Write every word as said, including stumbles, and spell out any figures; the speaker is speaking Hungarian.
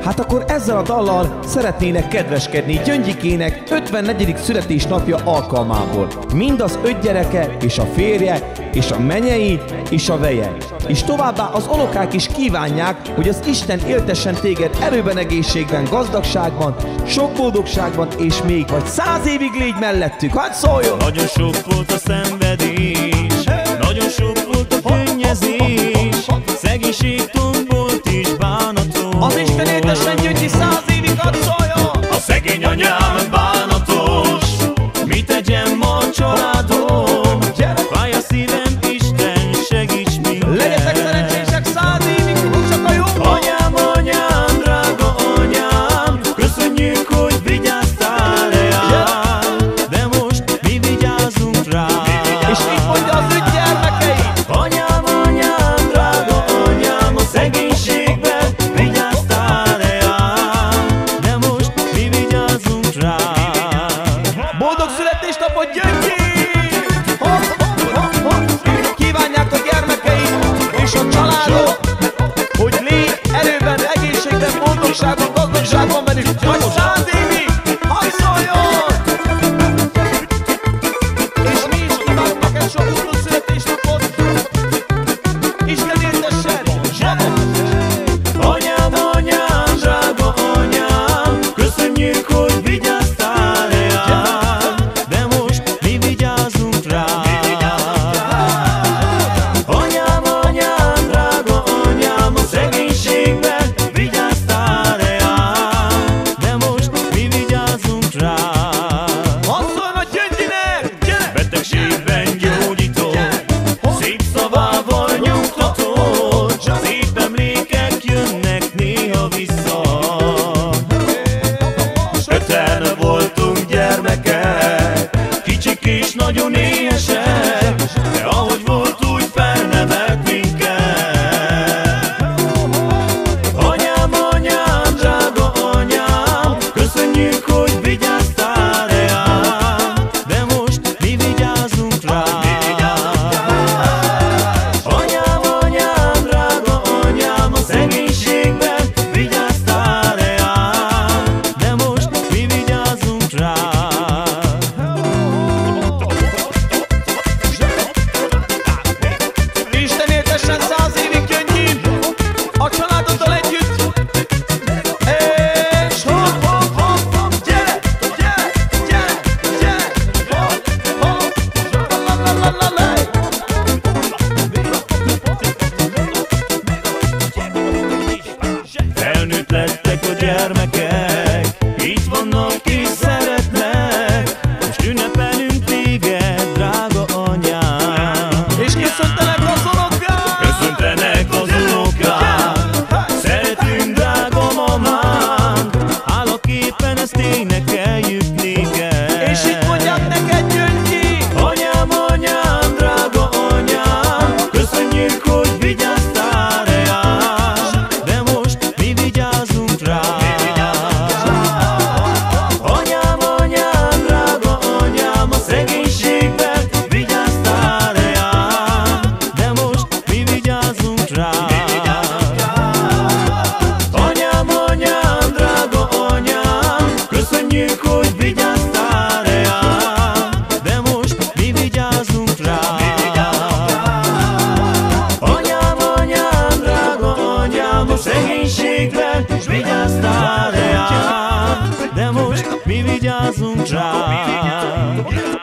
Hát akkor ezzel a dallal szeretnének kedveskedni Gyöngyikének ötvennegyedik születésnapja alkalmából. Mind az öt gyereke, és a férje, és a menyei, és a veje. És továbbá az unokák is kívánják, hogy az Isten éltessen téged erőben, egészségben, gazdagságban, sok boldogságban, és még vagy száz évig légy mellettük. Hadd szóljon! Nagyon sok volt a szenvedés, nagyon sok volt a könnyezés, szegénység, tombolt és bánatos. Az Isten éltessen Gyöngyi száz évig, hadd szóljon! A szegény anyám bánatos, mit tegyen ma a családom? Fáj a szívem, Isten, segíts minket! Legyetek szerencsések száz évig, hogy csak a jó! Anyám, anyám, drága anyám, köszönjük, hogy vigyáztál rám, de most mi vigyázunk rá. És így mondja az öt gyermekeit! Anyám, anyám, drága anyám, a szegénységben vigyáztál rám, de most mi vigyázunk rá. Boldog születésnapot, Gyöngyi! Kívánják a gyermekeit és a családot, hogy légy erőben, egészségben, boldogságban, gazdagságban velük, vagy száz évig, hadd szóljon! És mi is kívánunk neked sok boldog születésnapot! Isten éltessen! Anyám, anyám, drága anyám, köszönjük, hogy vigyáztál rám, de most mi vigyázunk rá. Anyám, anyám, drága anyám, a szegénységben vigyáztál rám, de most mi vigyázunk rá. Hadd szóljon a Gyöngyinek! Gyere! Betegségben gyógyító, szép szavával nyugtató, szép emlékek jönnek néha vissza. Öten voltunk gyermekek, kicsik és nagyon éhesek, de ahogy volt, úgy felnevelt minket. Anyám, anyám, drága anyám, köszönjük, hogy vigyáztál rám, de most mi vigyázunk rá. Anyám, anyám, drága anyám, a szegénységben vigyáztál rám, de most mi vigyázunk rá. Isten éltessen száz évig, Gyöngyi! A családoddal együtt! És hopp, hopp, hopp, hopp! Gyere! Gyere! Gyere! Gyere! Hopp, hopp! La-la-la-la-la-la! Felnőtt lettek a gyermekek, itt vannak és szeretnek, most ünnepelünk téged, drága anyám. És köszöntelek az unokák! Köszöntenek az unokák, szeretünk, drága mamánk, hálaképpen ezt énekeljük néked. És itt mondják neked, Gyöngyi! Anyám, anyám, drága anyám, köszönjük, hogy vigyáztál rám, de most mi vigyázunk rá. Anyám, anyám, drága anyám, a szegénységben vigyáztál rám, de most mi vigyázunk rá. Anyám, anyám, drága anyám, köszönjük, hogy vigyáztál rám, de most mi vigyázunk rá. Anyám, anyám, drága anyám, a szegénységben vigyáztál rám, de most mi vigyázunk rá.